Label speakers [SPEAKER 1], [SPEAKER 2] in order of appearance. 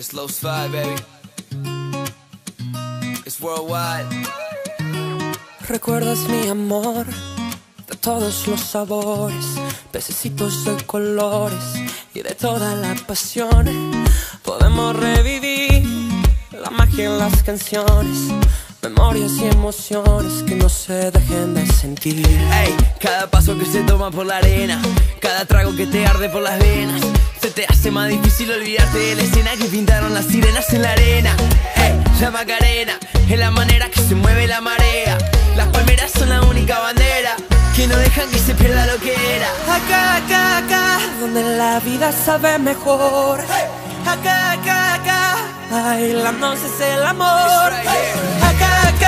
[SPEAKER 1] Slow slide, baby. It's worldwide.
[SPEAKER 2] Recuerdas mi amor de todos los sabores, pececitos de colores y de toda la pasión. Podemos revivir la magia en las canciones, memorias y emociones que no se dejen de sentir.
[SPEAKER 1] Ey, cada paso que se toma por la arena, cada trago que te arde por las venas, se te hace más difícil olvidarte de la escena que pintaron las sirenas en la arena. Ey, la Macarena es la manera que se mueve la marea. Las palmeras son la única bandera que no dejan que se pierda lo que era.
[SPEAKER 2] Acá, acá, acá, donde la vida sabe mejor. Acá, acá, acá, bailando es el amor. Acá, acá.